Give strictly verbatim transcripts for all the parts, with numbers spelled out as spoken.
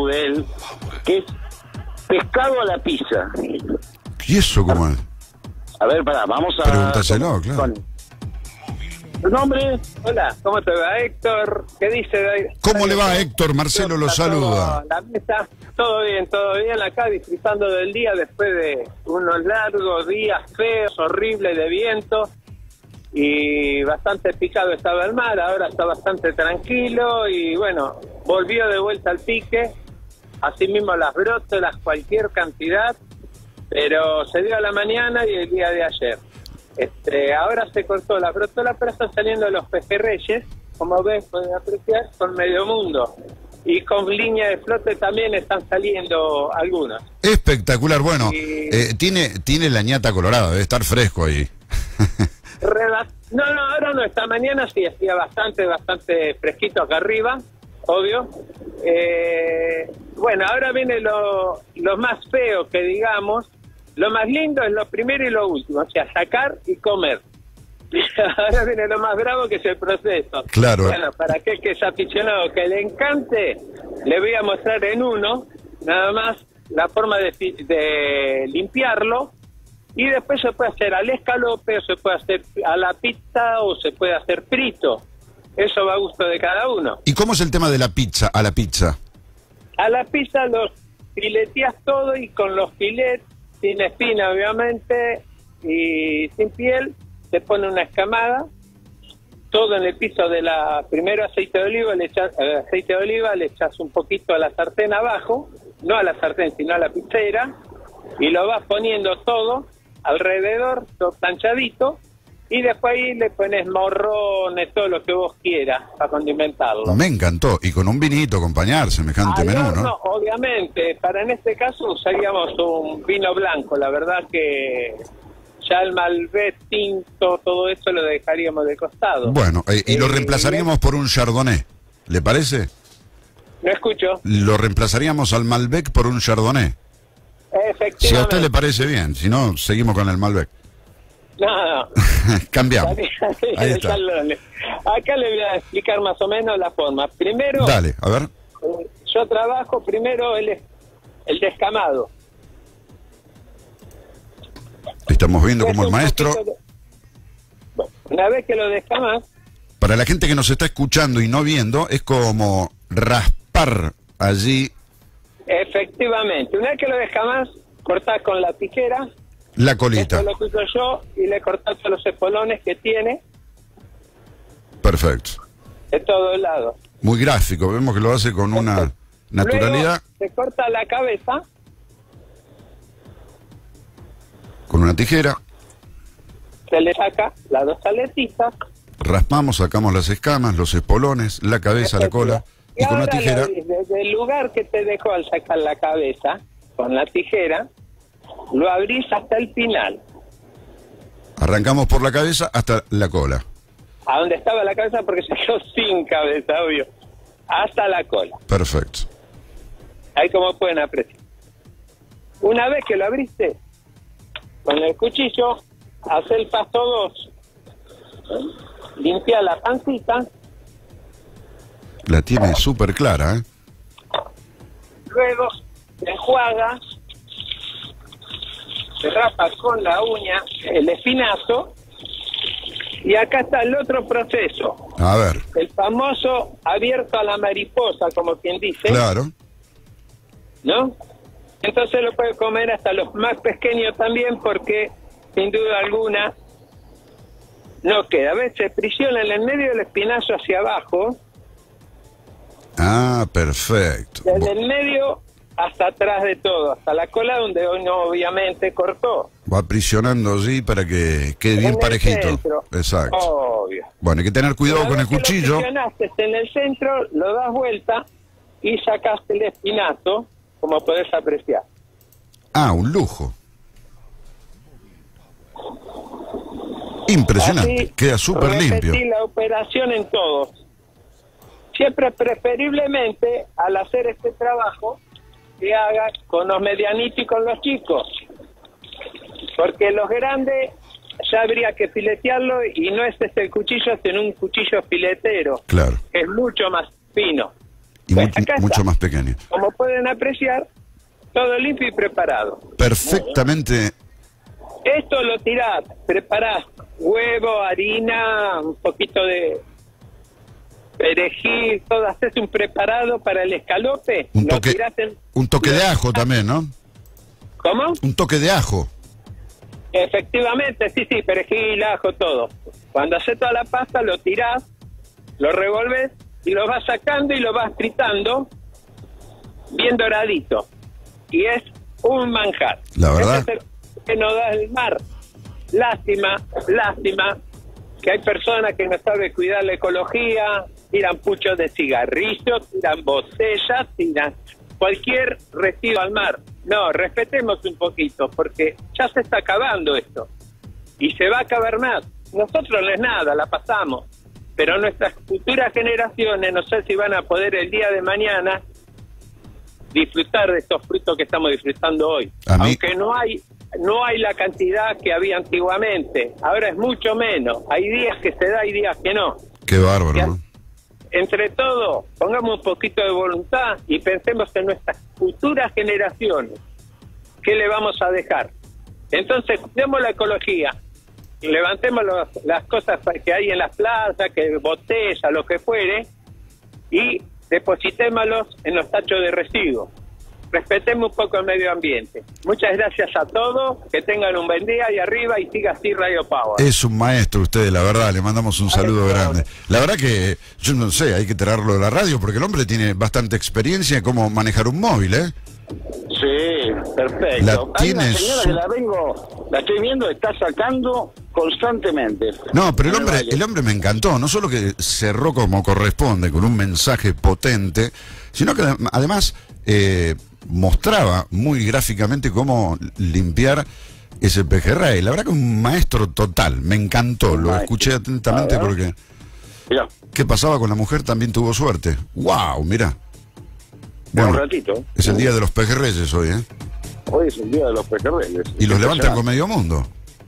Google, que es pescado a la pizza. ¿Y eso cómo es? A ver, pará, vamos a... Pregúntaselo, claro. Con... ¿Tu nombre? Hola, ¿cómo te va, Héctor? ¿Qué dice? ¿Cómo le va, Héctor? Marcelo lo saluda. La mesa, todo bien, todo bien acá, disfrutando del día después de unos largos días feos, horribles de viento, y bastante picado estaba el mar. Ahora está bastante tranquilo y bueno, volvió de vuelta al pique, así mismo las brótolas, cualquier cantidad, pero se dio a la mañana y el día de ayer. Este, ahora se cortó la brótola, pero están saliendo los pejerreyes, como ven, pueden apreciar, con medio mundo. Y con línea de flote también están saliendo algunos. Espectacular, bueno, y... eh, tiene, tiene la ñata colorada, debe estar fresco ahí. No, no, ahora no, esta mañana sí, hacía bastante, bastante fresquito acá arriba, obvio. Eh, bueno, ahora viene lo, lo más feo que digamos. Lo más lindo es lo primero y lo último, o sea, sacar y comer. Ahora viene lo más bravo, que es el proceso. Claro. Bueno, para aquel que es aficionado, que le encante, le voy a mostrar en uno, nada más, la forma de, de limpiarlo, y después se puede hacer al escalope, o se puede hacer a la pizza, o se puede hacer frito. Eso va a gusto de cada uno. ¿Y cómo es el tema de la pizza, a la pizza? A la pizza los fileteas todo, y con los filets, sin espina obviamente, y sin piel, se pone una escamada, todo en el piso de la... Primero aceite de oliva, le echas, eh, aceite de oliva, le echas un poquito a la sartén abajo, no a la sartén, sino a la pizzera, y lo vas poniendo todo alrededor, todo planchadito, y después ahí le pones morrones, todo lo que vos quieras, para condimentarlo. Me encantó, y con un vinito acompañar semejante menú, ¿no? No, obviamente, para en este caso usaríamos un vino blanco, la verdad que ya el Malbec tinto, todo eso lo dejaríamos de costado. Bueno, eh, y lo Eh, reemplazaríamos por un Chardonnay, ¿le parece? No escucho. Lo reemplazaríamos al Malbec por un Chardonnay. Efectivamente. Si a usted le parece bien, si no, seguimos con el Malbec. No, no. Cambiamos. Ahí está. Acá le voy a explicar más o menos la forma. Primero, dale, a ver. Eh, yo trabajo primero el, el descamado. Estamos viendo como el un maestro... de... Bueno, una vez que lo descamas... Para la gente que nos está escuchando y no viendo, es como raspar allí... Efectivamente. Una vez que lo descamas, cortás con la tijera... La colita. Esto lo uso yo, y le cortás todos los espolones que tiene. Perfecto. De todos lados. Muy gráfico, vemos que lo hace con una naturalidad. Luego se corta la cabeza. Con una tijera. Se le saca las dos aletitas. Raspamos, sacamos las escamas, los espolones, la cabeza, la cola. Y, y con una tijera... La, desde el lugar que te dejó al sacar la cabeza, con la tijera, lo abrís hasta el final. Arrancamos por la cabeza hasta la cola. A donde estaba la cabeza, porque se quedó sin cabeza, obvio. Hasta la cola. Perfecto. Ahí como pueden apreciar. Una vez que lo abriste, con el cuchillo, hace el paso dos. Limpia la pancita. La tiene súper clara, ¿eh? Luego, enjuaga. Se rapa con la uña el espinazo, y acá está el otro proceso. A ver. El famoso abierto a la mariposa, como quien dice. Claro. ¿No? Entonces lo puede comer hasta los más pequeños también, porque sin duda alguna no queda. A veces se prisiona en el medio del espinazo hacia abajo. Ah, perfecto. Desde el medio hasta atrás de todo, hasta la cola, donde uno obviamente cortó. Va aprisionando allí para que quede bien en parejito. El centro. Exacto. Obvio. Bueno, hay que tener cuidado con el cuchillo. Lo presionaste en el centro, lo das vuelta y sacaste el espinazo, como podés apreciar. Ah, un lujo. Impresionante. Así, queda súper limpio. Repetí la operación en todos. Siempre preferiblemente, al hacer este trabajo, que haga con los medianitos y con los chicos, porque los grandes ya habría que filetearlo, y no es este el cuchillo, sino un cuchillo filetero. Claro. Es mucho más fino. Y Pues mucho, mucho más pequeño. Como pueden pueden apreciar, todo limpio y preparado. Perfectamente. Esto lo tirás, preparás huevo, harina, un poquito de perejil, todo, haces un preparado para el escalope. Un lo toque, tirás en... un toque de ajo también, ¿no? ¿Cómo? Un toque de ajo. Efectivamente, sí, sí, perejil, ajo, todo. Cuando haces toda la pasta, lo tirás, lo revolves y lo vas sacando y lo vas fritando bien doradito. Y es un manjar. La verdad. Ese es el que nos da el mar. Lástima, lástima, que hay personas que no saben cuidar la ecología, tiran puchos de cigarrillos, tiran botellas, tiran cualquier residuo al mar. No, respetemos un poquito, porque ya se está acabando esto. Y se va a acabar más. Nosotros no es nada, la pasamos. Pero nuestras futuras generaciones, no sé si van a poder el día de mañana disfrutar de estos frutos que estamos disfrutando hoy. A mí... Aunque no hay no hay la cantidad que había antiguamente. Ahora es mucho menos. Hay días que se da y días que no. Qué bárbaro, Ya, ¿no? entre todo, pongamos un poquito de voluntad y pensemos en nuestras futuras generaciones. ¿Qué le vamos a dejar? Entonces, cuidemos la ecología. Levantemos los, las cosas que hay en las plazas, que botellas, lo que fuere, y depositémoslos en los tachos de residuos. Respetemos un poco el medio ambiente. Muchas gracias a todos, que tengan un buen día y arriba y siga así Radio Power. Es un maestro usted, la verdad, le mandamos un saludo grande. La verdad que, yo no sé, hay que traerlo de la radio porque el hombre tiene bastante experiencia en cómo manejar un móvil, ¿eh? Sí, perfecto. La Hay una tienes señora su- que la vengo, la estoy viendo, está sacando constantemente. No, pero el En hombre, valle. el hombre me encantó, no solo que cerró como corresponde, con un mensaje potente, sino que adem- además eh, mostraba muy gráficamente cómo limpiar ese pejerrey. La verdad que un maestro total, me encantó, Un lo maestro. escuché atentamente A ver. porque Mirá, ¿qué pasaba con la mujer? También tuvo suerte. ¡Wow! Mirá. un ratito. Es el día de los pejerreyes hoy, ¿eh? Hoy es el día de los pejerreyes. Y los levantan con Impresionante. medio mundo.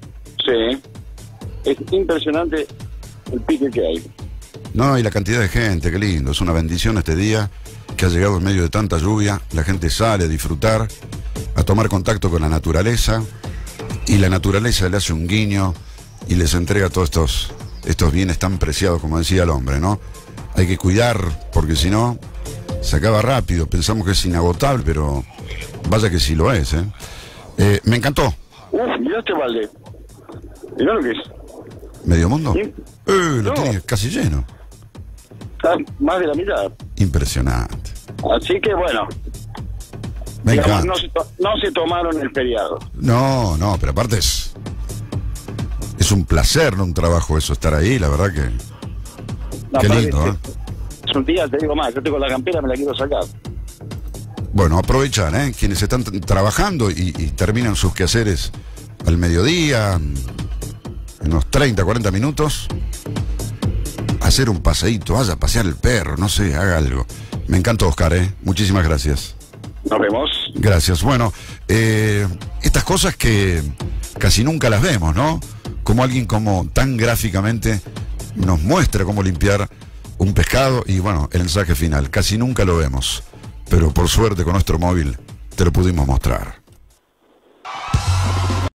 Sí. Es impresionante el pique que hay. No, y la cantidad de gente, qué lindo. Es una bendición este día que ha llegado en medio de tanta lluvia. La gente sale a disfrutar, a tomar contacto con la naturaleza. Y la naturaleza le hace un guiño y les entrega todos estos, estos bienes tan preciados, como decía el hombre, ¿no? Hay que cuidar, porque si no, se acaba rápido. Pensamos que es inagotable, pero vaya que sí lo es, ¿eh? Eh, me encantó. Uf, mirá este balde. Mirá lo que es. ¿Medio mundo? Sí. Eh, lo No. tiene casi lleno. Está más de la mitad. Impresionante. Así que bueno, Me digamos, encanta. no, se to- no se tomaron el feriado. No, no, pero aparte es. Es un placer, no un trabajo eso, estar ahí, la verdad que. No, Qué aparte, lindo, ¿eh? Es un día, te digo más, yo tengo la campera, me la quiero sacar. Bueno, aprovechar, ¿eh? Quienes están t- trabajando y, y terminan sus quehaceres al mediodía, en unos treinta, cuarenta minutos, hacer un paseíto, vaya a pasear el perro, no sé, haga algo. Me encantó, Oscar, ¿eh? Muchísimas gracias. Nos vemos. Gracias. Bueno, eh, estas cosas que casi nunca las vemos, ¿no? Como alguien como tan gráficamente nos muestra cómo limpiar un pescado y bueno, el mensaje final. Casi nunca lo vemos, pero por suerte con nuestro móvil te lo pudimos mostrar.